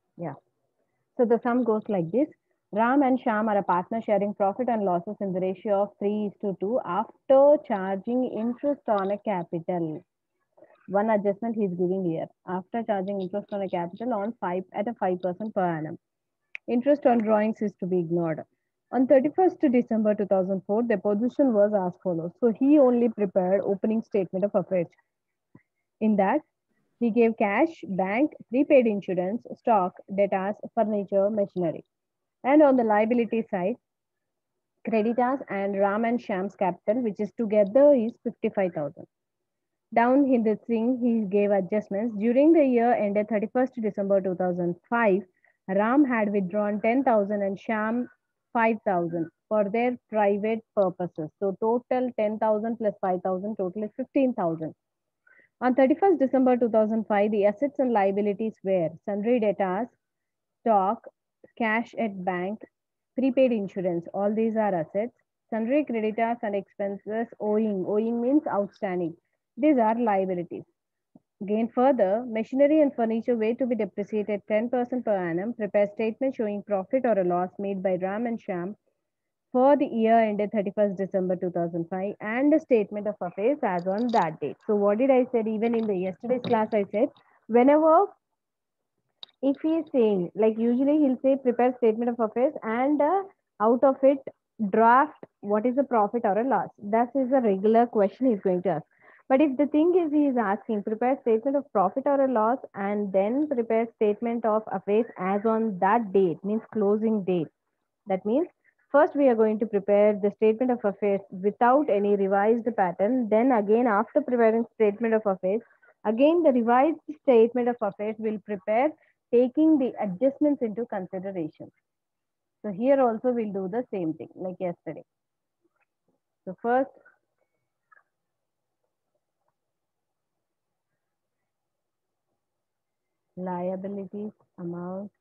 Yeah. So the sum goes like this. Ram and Sham are a partner sharing profit and losses in the ratio of 3:2 after charging interest on a capital. One adjustment he is giving here. After charging interest on a capital on 5 at a 5% per annum. Interest on drawings is to be ignored. On 31st December 2004, the position was as follows. So he only prepared opening statement of affairs. In that, he gave cash, bank, prepaid insurance, stock, debtors, furniture, machinery. And on the liability side, creditors and Ram and Sham's capital, which is together is 55,000. Down in the thing, he gave adjustments. During the year ended 31st December 2005, Ram had withdrawn 10,000 and Sham 5,000 for their private purposes. So total 10,000 plus 5,000, total is 15,000. On 31st December 2005, the assets and liabilities were sundry debtors, stock, cash at bank, prepaid insurance. All these are assets. Sundry creditors and expenses owing. Owing means outstanding. These are liabilities. Again, further, machinery and furniture were to be depreciated 10% per annum. Prepare statement showing profit or a loss made by Ram and Sham for the year ended 31st December 2005 and a statement of affairs as on that date. So what did I said even in the yesterday's class I said whenever if he is saying like usually he'll say prepare statement of affairs and out of it draft what is the profit or a loss. That is a regular question he's going to ask. But if the thing is he is asking prepare statement of profit or a loss and then prepare statement of affairs as on that date means closing date. That means first we are going to prepare the statement of affairs without any revised pattern. Then again after preparing statement of affairs, again the revised statement of affairs will prepare taking the adjustments into consideration. So here also we'll do the same thing like yesterday. So first liabilities, amount,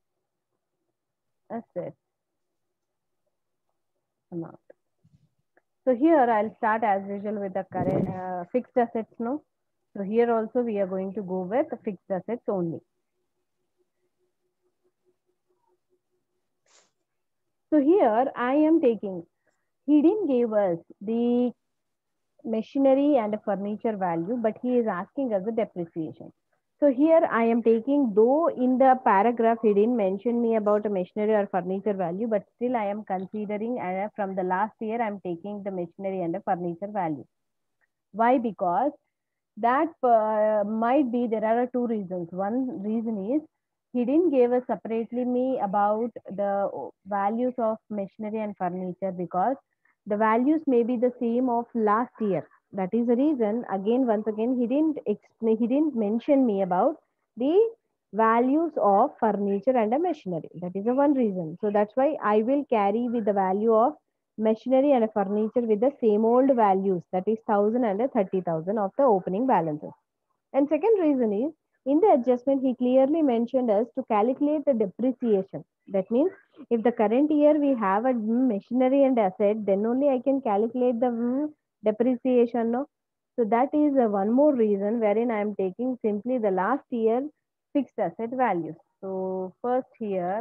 assets, amount. So here I'll start as usual with the current fixed assets no. So here also we are going to go with fixed assets only. So here I am taking, he didn't give us the machinery and furniture value, but he is asking us the depreciation. So here I am taking, though in the paragraph he didn't mention me about a machinery or furniture value, but still I am considering from the last year I am taking the machinery and the furniture value. Why? Because that might be, there are two reasons. One reason is he didn't give us separately me about the values of machinery and furniture because the values may be the same of last year. That is the reason. Again, once again, he didn't mention me about the values of furniture and a machinery. That is the one reason. So that's why I will carry with the value of machinery and furniture with the same old values, that is 1,000 and 30,000 of the opening balances. And second reason is in the adjustment he clearly mentioned us to calculate the depreciation. That means if the current year we have a machinery and asset, then only I can calculate the depreciation. No? So that is one more reason wherein I am taking simply the last year fixed asset values. So first here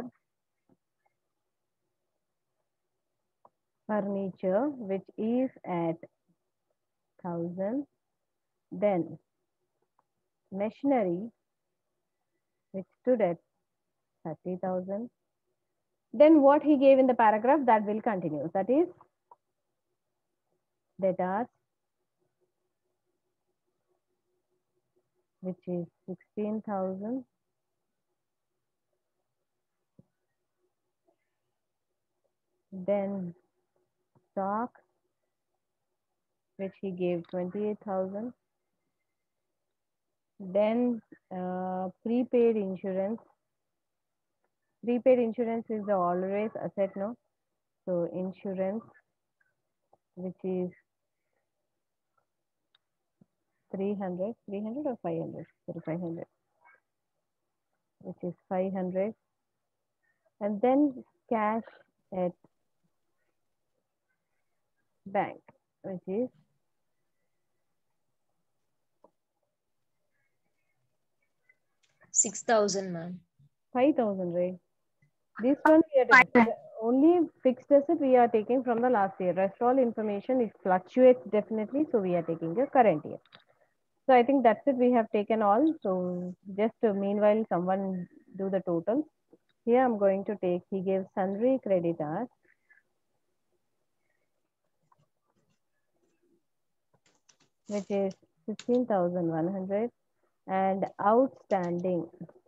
furniture which is at 1,000, then machinery which stood at 30,000. Then what he gave in the paragraph that will continue. That is debtors which is 16,000. Then stock which he gave 28,000. Then prepaid insurance. Prepaid insurance is the always asset, no? So insurance which is 300 or 500, sorry 500, which is 500. And then cash at bank which is 6,000, ma'am. 5,000, right? This one we are taking, only fixed asset we are taking from the last year. Rest all information, it fluctuates definitely, so we are taking the current year. So I think that's it. We have taken all. So just meanwhile, someone do the total. Here I'm going to take, he gave sundry creditors, which is 15,100, and outstanding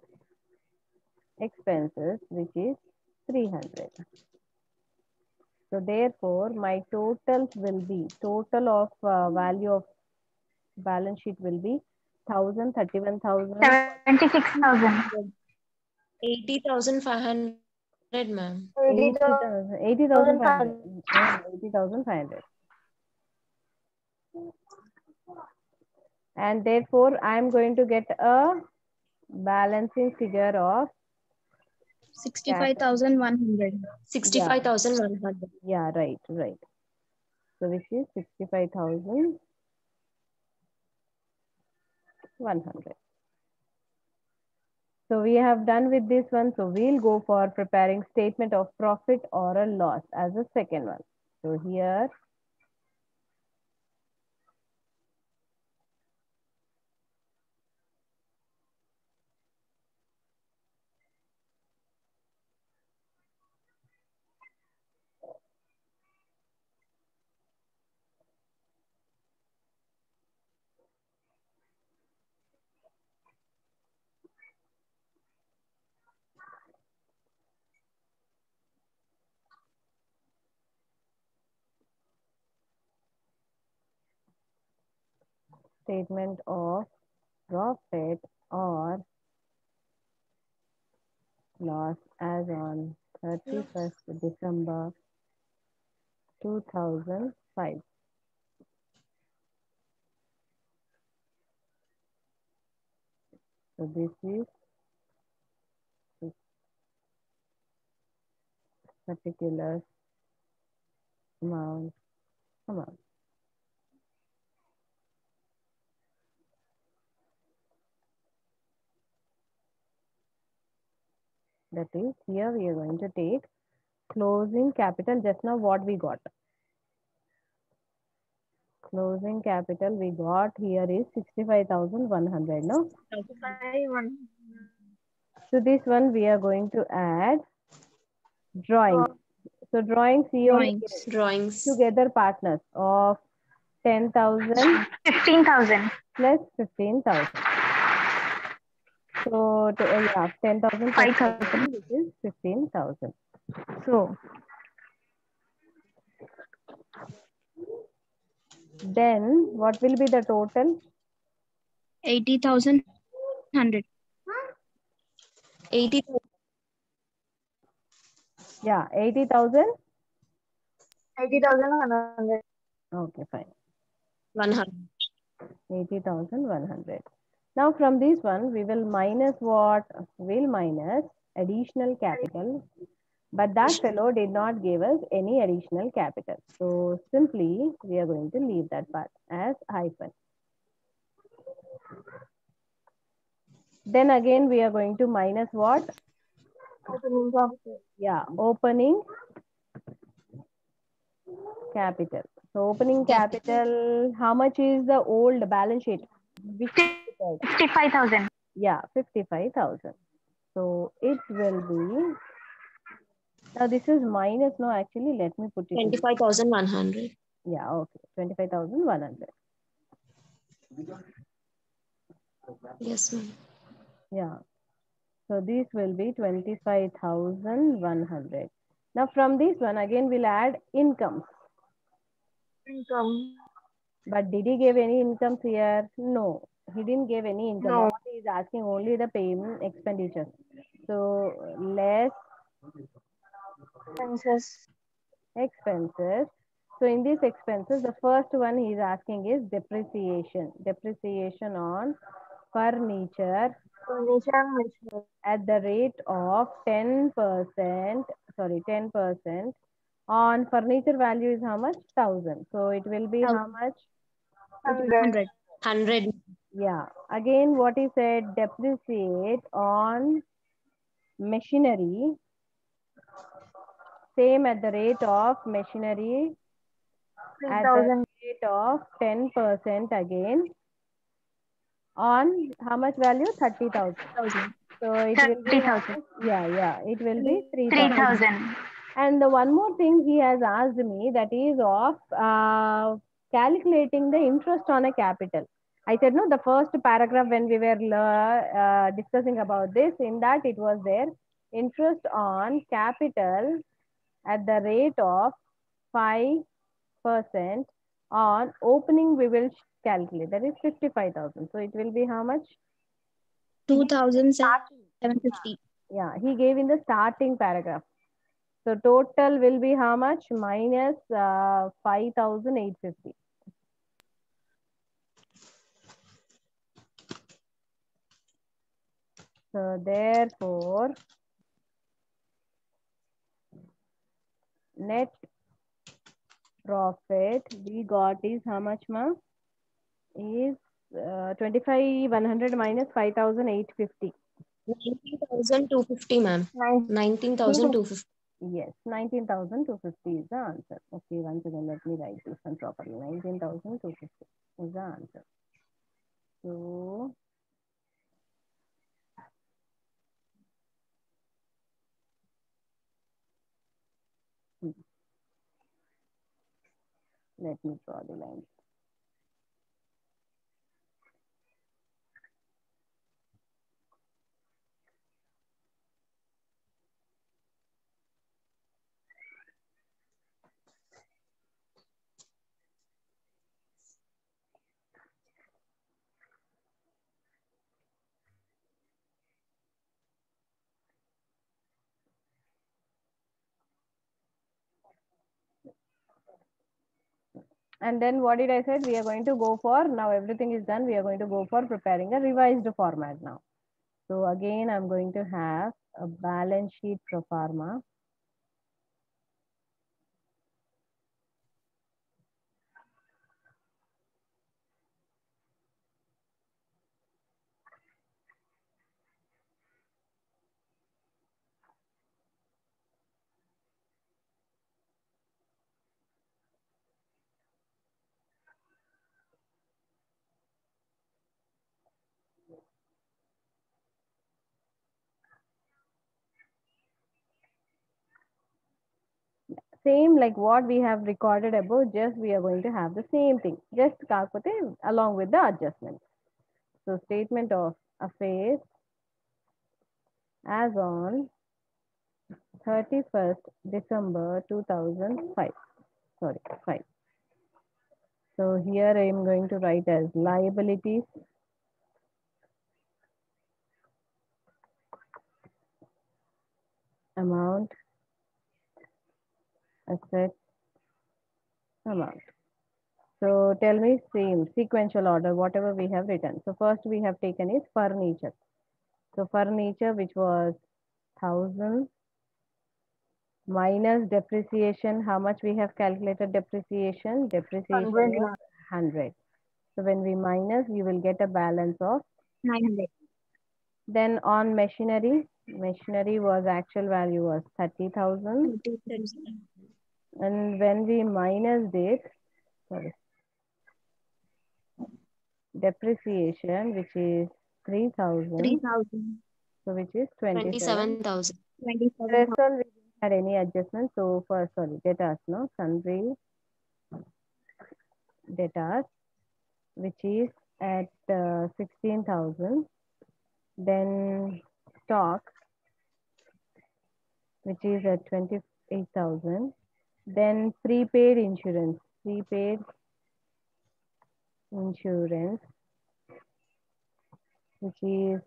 expenses, which is 300. So therefore, my totals will be, total of value of balance sheet will be 1,031,000. 76,000. 80,500, ma'am. 80,000, 80,500. 80,500. And therefore, I am going to get a balancing figure of 65,100. 65,100. yeah, right. So which is 65,100. So we have done with this one. So we'll go for preparing statement of profit or a loss as a second one. So here, statement of profit or loss as on 31st December 2005. So this is this particular amount. That is, here we are going to take closing capital. Just now what we got. Closing capital we got here is 65,100, no? So this one we are going to add drawings. So drawings we only Drawings. Drawings. together partners of 10,000 15,000. plus 15,000. So to, yeah, 10,000 plus 5,000, which is 15,000. So then what will be the total? 80,100. 80,000. Yeah, 80,000. 80,100. Okay, fine. 100. 80,100. Now from this one, we will minus what? We'll minus additional capital. But that fellow did not give us any additional capital. So simply, we are going to leave that part as hyphen. Then again, we are going to minus what? Yeah, opening capital. So opening capital, how much is the old balance sheet? Which 55,000. yeah, 55,000. So it will be, now this is minus, no, actually, let me put it. 25,100. Yeah, okay, 25,100. Yes, ma'am. Yeah. So this will be 25,100. Now from this one, again, we'll add incomes. Income. But did he give any incomes here? No, he didn't give any income. No. All he is asking only the payment expenditure. So less expenses. So in these expenses, the first one he is asking is depreciation. Depreciation on furniture at the rate of 10%. Sorry, 10% on furniture value is how much? 1,000. So it will be how much? 100. 100. Yeah. Again, what he said, depreciate on machinery, same at the rate of machinery at the 3,000. rate of 10% again on how much value? 30,000. So it will be 30,000. it will be 3,000. 3,000. And the one more thing he has asked me, that is of calculating the interest on a capital. I said no, the first paragraph when we were discussing about this, in that it was there, interest on capital at the rate of 5% on opening we will calculate, that is 55,000. So it will be how much? 2,750. Yeah, he gave in the starting paragraph. So total will be how much? Minus 5,850. So therefore, net profit we got is how much, ma? Is 25,100 minus 5,850. 19,250, ma'am. 19,250. Yes, 19,250 is the answer. Okay, once again, let me write this one properly. 19,250 is the answer. So, let me draw the line. And then what did I said? We are going to go for, now everything is done. We are going to go for preparing a revised format now. So again, I'm going to have a balance sheet pro forma. Same like what we have recorded above, just we are going to have the same thing, just along with the adjustments. So statement of affairs as on 31st December 2005. Sorry, 5. So here I am going to write as liabilities, amount, asset, amount. So tell me same sequential order, whatever we have written. So first we have taken is furniture. So furniture, which was 1,000 minus depreciation. How much we have calculated depreciation? Depreciation 100. was 100. So when we minus, you will get a balance of 900. Then on machinery, machinery was actual value was 30,000. And when we minus it, sorry, depreciation, which is 3,000. 3,000. So which is 27,000. 27,000. 27,000. Rest all we didn't had any adjustment. So for, sorry, debtors, no, sundry debtors, which is at 16,000. Then stock, which is at 28,000. Then prepaid insurance, which is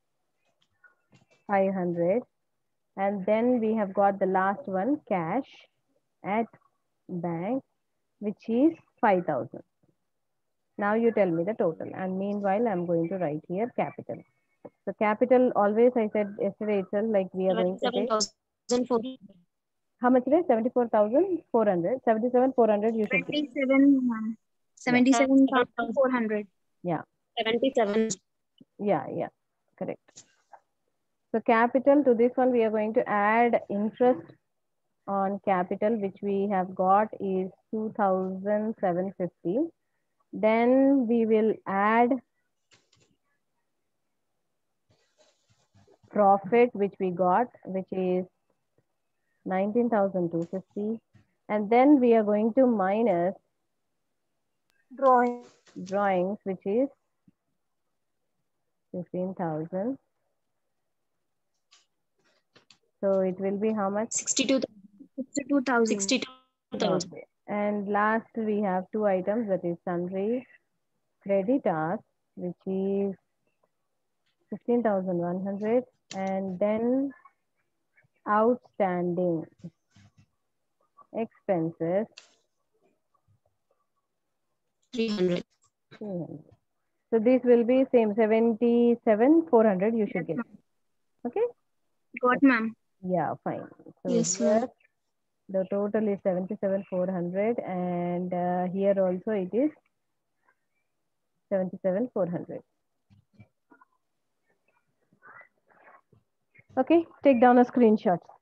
500. And then we have got the last one, cash at bank, which is 5,000. Now you tell me the total. And meanwhile, I'm going to write here capital. So capital, always I said yesterday itself, like we are going to take. 27,400. How much it is? 74,400. 77,400 you should take. 77,400. Yeah. 77. Yeah, correct. So capital, to this one we are going to add interest on capital, which we have got is 2,750. Then we will add profit, which we got, which is 19,250. And then we are going to minus drawings, which is 15,000. So it will be how much? 62,000. 62,000. 62,000. Okay. And last we have two items, that is sundry creditors, which is 15,100, and then outstanding expenses 300. 300. So this will be same 77,400 you should get. Okay. Got, ma'am. Yeah, fine. So Yes, here ma'am. the total is 77,400, and here also it is 77,400. Okay, take down a screenshot.